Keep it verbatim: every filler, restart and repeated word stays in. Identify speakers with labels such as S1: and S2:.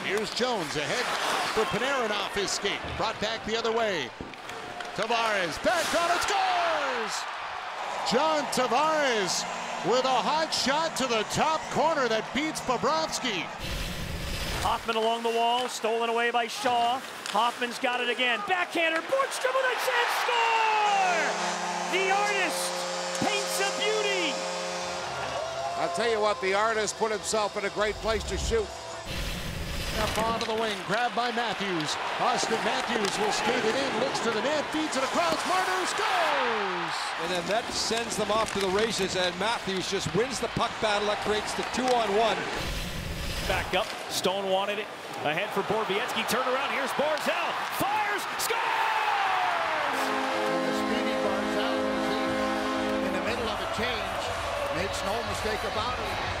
S1: Here's Jones ahead for Panarin off his skate. Brought back the other way. Tavares back on it, scores! John Tavares with a hot shot to the top corner that beats Bobrovsky.
S2: Hoffman along the wall, stolen away by Shaw. Hoffman's got it again. Backhander, Borgstrom with a chance, score! The artist paints a beauty.
S3: I'll tell you what, the artist put himself in a great place to shoot.
S1: Up onto the wing, grabbed by Matthews. Auston Matthews will skate it in, looks to the net, feeds it across, Marner scores!
S4: And then that sends them off to the races, and Matthews just wins the puck battle. That creates the two-on-one.
S2: Back up, Stone wanted it. Ahead for Borowiecki, turn around, here's Barzal. Fires, scores!
S1: The speedy Barzal was in the middle of a change. Makes no mistake about it.